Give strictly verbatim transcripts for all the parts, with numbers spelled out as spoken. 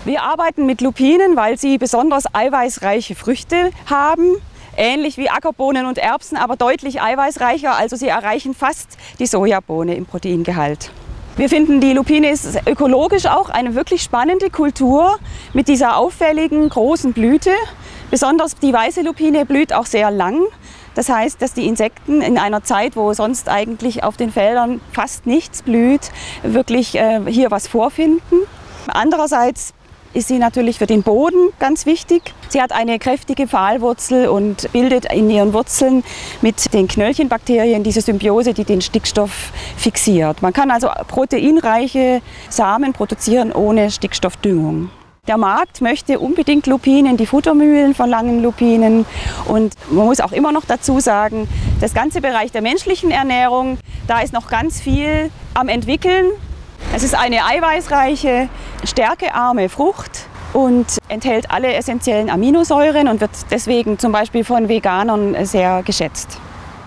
Wir arbeiten mit Lupinen, weil sie besonders eiweißreiche Früchte haben. Ähnlich wie Ackerbohnen und Erbsen, aber deutlich eiweißreicher. Also sie erreichen fast die Sojabohne im Proteingehalt. Wir finden, die Lupine ist ökologisch auch eine wirklich spannende Kultur mit dieser auffälligen großen Blüte. Besonders die weiße Lupine blüht auch sehr lang. Das heißt, dass die Insekten in einer Zeit, wo sonst eigentlich auf den Feldern fast nichts blüht, wirklich äh, hier was vorfinden. Andererseits ist sie natürlich für den Boden ganz wichtig. Sie hat eine kräftige Pfahlwurzel und bildet in ihren Wurzeln mit den Knöllchenbakterien diese Symbiose, die den Stickstoff fixiert. Man kann also proteinreiche Samen produzieren ohne Stickstoffdüngung. Der Markt möchte unbedingt Lupinen, die Futtermühlen verlangen Lupinen. Und man muss auch immer noch dazu sagen, das ganze Bereich der menschlichen Ernährung, da ist noch ganz viel am entwickeln. Es ist eine eiweißreiche, stärkearme Frucht und enthält alle essentiellen Aminosäuren und wird deswegen zum Beispiel von Veganern sehr geschätzt.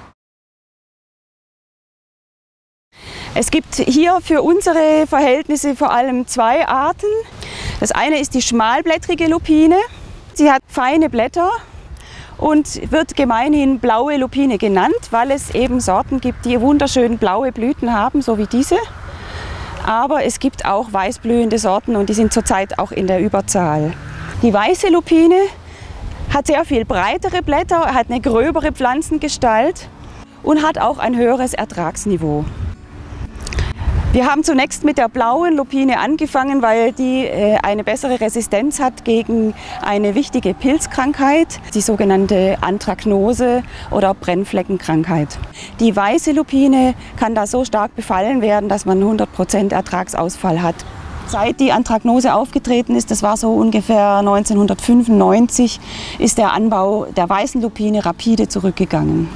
Es gibt hier für unsere Verhältnisse vor allem zwei Arten. Das eine ist die schmalblättrige Lupine. Sie hat feine Blätter und wird gemeinhin blaue Lupine genannt, weil es eben Sorten gibt, die wunderschön blaue Blüten haben, so wie diese. Aber es gibt auch weißblühende Sorten und die sind zurzeit auch in der Überzahl. Die weiße Lupine hat sehr viel breitere Blätter, hat eine gröbere Pflanzengestalt und hat auch ein höheres Ertragsniveau. Wir haben zunächst mit der blauen Lupine angefangen, weil die äh, eine bessere Resistenz hat gegen eine wichtige Pilzkrankheit, die sogenannte Anthracnose oder Brennfleckenkrankheit. Die weiße Lupine kann da so stark befallen werden, dass man hundert Prozent Ertragsausfall hat. Seit die Anthracnose aufgetreten ist, das war so ungefähr neunzehnhundertfünfundneunzig, ist der Anbau der weißen Lupine rapide zurückgegangen.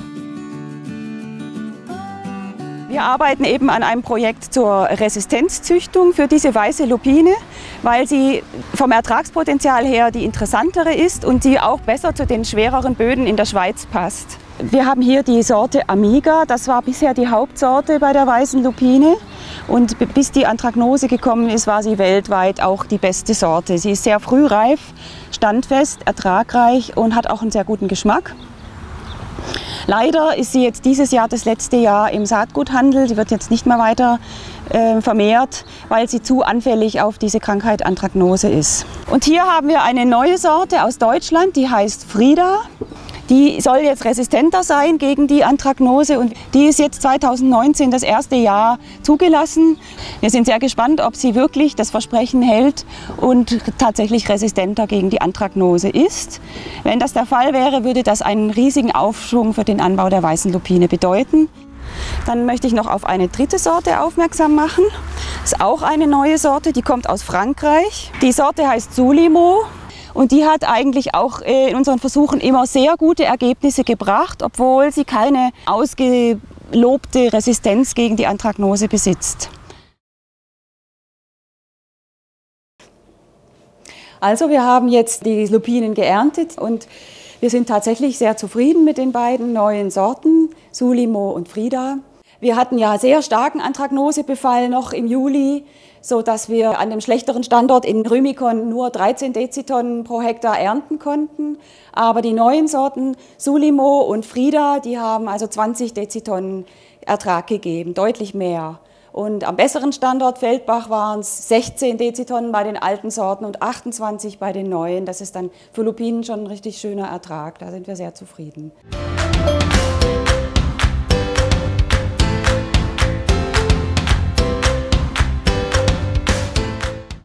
Wir arbeiten eben an einem Projekt zur Resistenzzüchtung für diese weiße Lupine, weil sie vom Ertragspotenzial her die interessantere ist und sie auch besser zu den schwereren Böden in der Schweiz passt. Wir haben hier die Sorte Amiga, das war bisher die Hauptsorte bei der weißen Lupine. Und bis die Anthracnose gekommen ist, war sie weltweit auch die beste Sorte. Sie ist sehr frühreif, standfest, ertragreich und hat auch einen sehr guten Geschmack. Leider ist sie jetzt dieses Jahr, das letzte Jahr, im Saatguthandel. Sie wird jetzt nicht mehr weiter äh, vermehrt, weil sie zu anfällig auf diese Krankheit Anthracnose ist. Und hier haben wir eine neue Sorte aus Deutschland, die heißt Frida. Die soll jetzt resistenter sein gegen die Anthracnose und die ist jetzt zweitausendneunzehn das erste Jahr zugelassen. Wir sind sehr gespannt, ob sie wirklich das Versprechen hält und tatsächlich resistenter gegen die Anthracnose ist. Wenn das der Fall wäre, würde das einen riesigen Aufschwung für den Anbau der weißen Lupine bedeuten. Dann möchte ich noch auf eine dritte Sorte aufmerksam machen. Das ist auch eine neue Sorte, die kommt aus Frankreich. Die Sorte heißt Sulimo. Und die hat eigentlich auch in unseren Versuchen immer sehr gute Ergebnisse gebracht, obwohl sie keine ausgelobte Resistenz gegen die Anthracnose besitzt. Also wir haben jetzt die Lupinen geerntet und wir sind tatsächlich sehr zufrieden mit den beiden neuen Sorten, Sulimo und Frida. Wir hatten ja sehr starken Anthracnosebefall noch im Juli, so dass wir an dem schlechteren Standort in Rümikon nur dreizehn Dezitonnen pro Hektar ernten konnten. Aber die neuen Sorten Sulimo und Frida, die haben also zwanzig Dezitonnen Ertrag gegeben, deutlich mehr. Und am besseren Standort Feldbach waren es sechzehn Dezitonnen bei den alten Sorten und achtundzwanzig bei den neuen. Das ist dann für Lupinen schon ein richtig schöner Ertrag. Da sind wir sehr zufrieden.